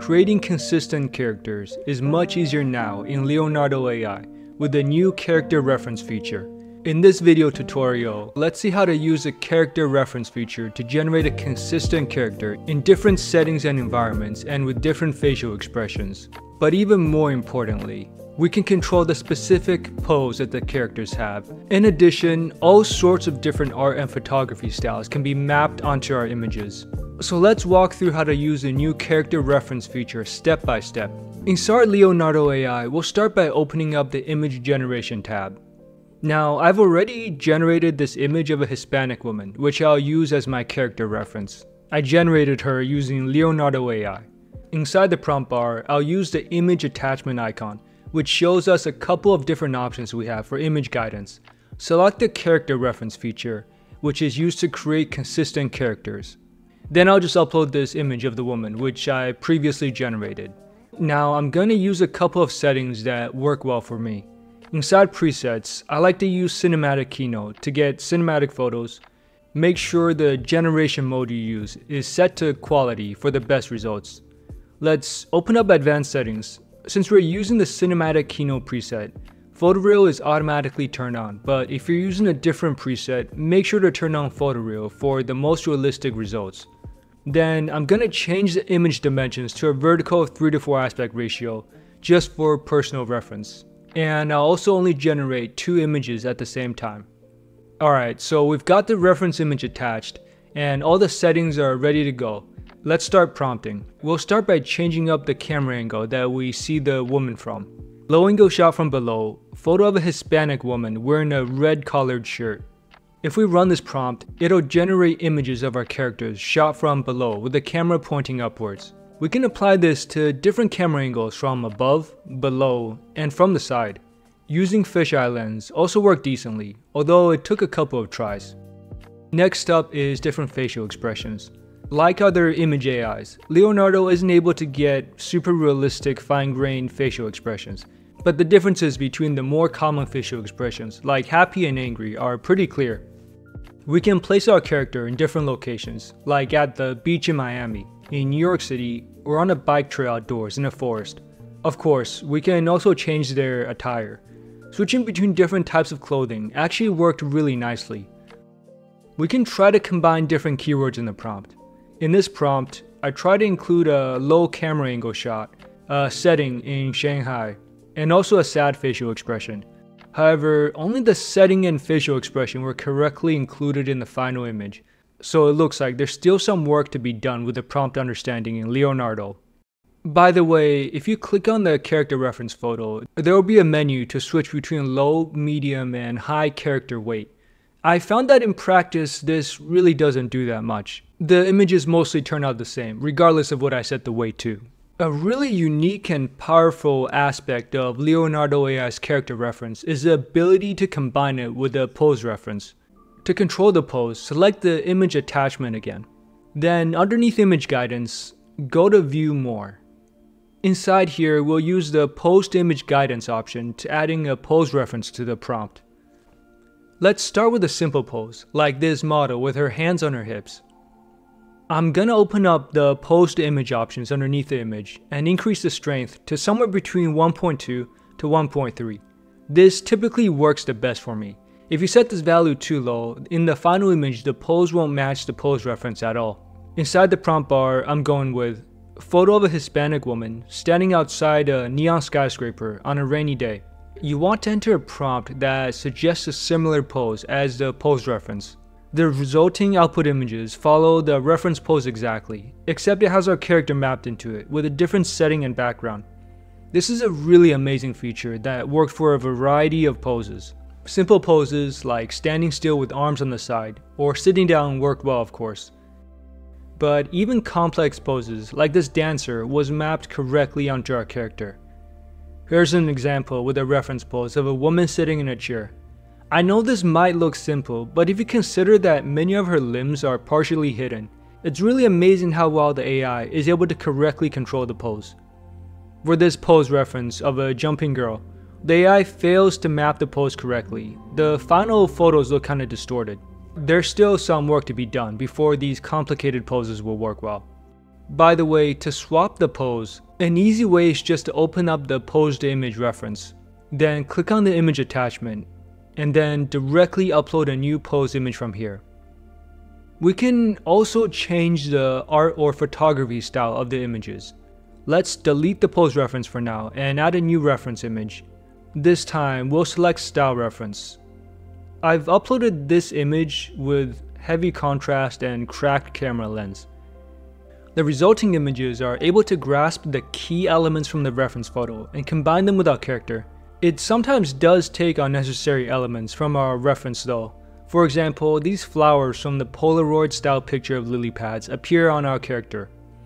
Creating consistent characters is much easier now in Leonardo AI with the new character reference feature. In this video tutorial, let's see how to use the character reference feature to generate a consistent character in different settings and environments and with different facial expressions. But even more importantly, we can control the specific pose that the characters have. In addition, all sorts of different art and photography styles can be mapped onto our images. So let's walk through how to use the new character reference feature step by step. Inside Leonardo AI, we'll start by opening up the image generation tab. Now, I've already generated this image of a Hispanic woman, which I'll use as my character reference. I generated her using Leonardo AI. Inside the prompt bar, I'll use the image attachment icon, which shows us a couple of different options we have for image guidance. Select the character reference feature, which is used to create consistent characters. Then I'll just upload this image of the woman, which I previously generated. Now I'm going to use a couple of settings that work well for me. Inside presets, I like to use cinematic keynote to get cinematic photos. Make sure the generation mode you use is set to quality for the best results. Let's open up advanced settings. Since we're using the cinematic keynote preset, photoreal is automatically turned on, but if you're using a different preset, make sure to turn on photoreal for the most realistic results. Then I'm going to change the image dimensions to a vertical 3:4 aspect ratio just for personal reference. And I'll also only generate 2 images at the same time. Alright, so we've got the reference image attached and all the settings are ready to go. Let's start prompting. We'll start by changing up the camera angle that we see the woman from. Low angle shot from below, photo of a Hispanic woman wearing a red collared shirt. If we run this prompt, it'll generate images of our characters shot from below with the camera pointing upwards. We can apply this to different camera angles from above, below, and from the side. Using fisheye lens also worked decently, although it took a couple of tries. Next up is different facial expressions. Like other image AIs, Leonardo isn't able to get super realistic fine-grained facial expressions, but the differences between the more common facial expressions, like happy and angry, are pretty clear. We can place our character in different locations, like at the beach in Miami, in New York City, or on a bike trail outdoors in a forest. Of course, we can also change their attire. Switching between different types of clothing actually worked really nicely. We can try to combine different keywords in the prompt. In this prompt, I try to include a low camera angle shot, a setting in Shanghai, and also a sad facial expression. However, only the setting and facial expression were correctly included in the final image, so it looks like there's still some work to be done with the prompt understanding in Leonardo. By the way, if you click on the character reference photo, there will be a menu to switch between low, medium, and high character weight. I found that in practice, this really doesn't do that much. The images mostly turn out the same, regardless of what I set the weight to. A really unique and powerful aspect of Leonardo AI's character reference is the ability to combine it with a pose reference. To control the pose, select the image attachment again. Then underneath image guidance, go to view more. Inside here, we'll use the post image guidance option to adding a pose reference to the prompt. Let's start with a simple pose, like this model with her hands on her hips. I'm gonna open up the post image options underneath the image and increase the strength to somewhere between 1.2 to 1.3. This typically works the best for me. If you set this value too low, in the final image the pose won't match the pose reference at all. Inside the prompt bar, I'm going with photo of a Hispanic woman standing outside a neon skyscraper on a rainy day. You want to enter a prompt that suggests a similar pose as the pose reference. The resulting output images follow the reference pose exactly, except it has our character mapped into it with a different setting and background. This is a really amazing feature that worked for a variety of poses. Simple poses like standing still with arms on the side, or sitting down worked well of course. But even complex poses like this dancer was mapped correctly onto our character. Here's an example with a reference pose of a woman sitting in a chair. I know this might look simple, but if you consider that many of her limbs are partially hidden, it's really amazing how well the AI is able to correctly control the pose. For this pose reference of a jumping girl, the AI fails to map the pose correctly. The final photos look kinda distorted. There's still some work to be done before these complicated poses will work well. By the way, to swap the pose, an easy way is just to open up the pose to image reference, then click on the image attachment, and then directly upload a new pose image from here. We can also change the art or photography style of the images. Let's delete the pose reference for now and add a new reference image. This time we'll select style reference. I've uploaded this image with heavy contrast and cracked camera lens. The resulting images are able to grasp the key elements from the reference photo and combine them with our character. It sometimes does take unnecessary elements from our reference though. For example, these flowers from the Polaroid style picture of lily pads appear on our character.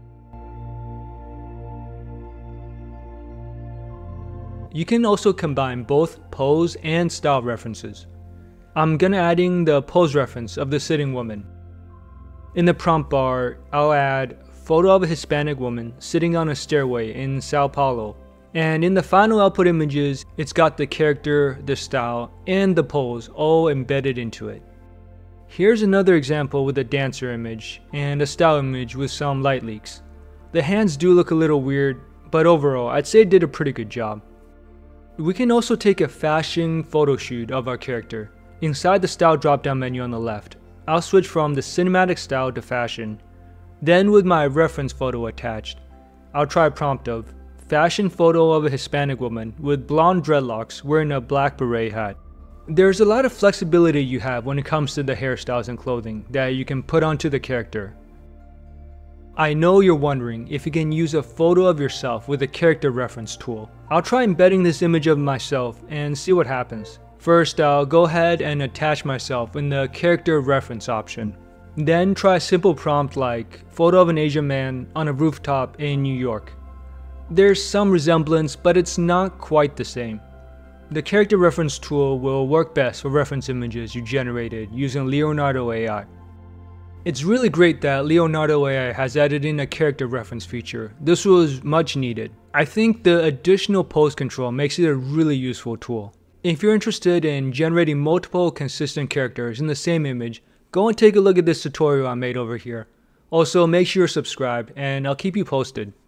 You can also combine both pose and style references. I'm gonna adding the pose reference of the sitting woman. In the prompt bar, I'll add photo of a Hispanic woman sitting on a stairway in Sao Paulo. And in the final output images, it's got the character, the style, and the pose all embedded into it. Here's another example with a dancer image and a style image with some light leaks. The hands do look a little weird, but overall, I'd say it did a pretty good job. We can also take a fashion photo shoot of our character. Inside the style drop-down menu on the left, I'll switch from the cinematic style to fashion. Then with my reference photo attached, I'll try a prompt of fashion photo of a Hispanic woman with blonde dreadlocks wearing a black beret hat. There's a lot of flexibility you have when it comes to the hairstyles and clothing that you can put onto the character. I know you're wondering if you can use a photo of yourself with a character reference tool. I'll try embedding this image of myself and see what happens. First, I'll go ahead and attach myself in the character reference option. Then try a simple prompt like photo of an Asian man on a rooftop in New York. There's some resemblance, but it's not quite the same. The character reference tool will work best for reference images you generated using Leonardo Ai. It's really great that Leonardo Ai has added in a character reference feature. This was much needed. I think the additional pose control makes it a really useful tool. If you're interested in generating multiple consistent characters in the same image, go and take a look at this tutorial I made over here. Also, make sure you're subscribed and I'll keep you posted.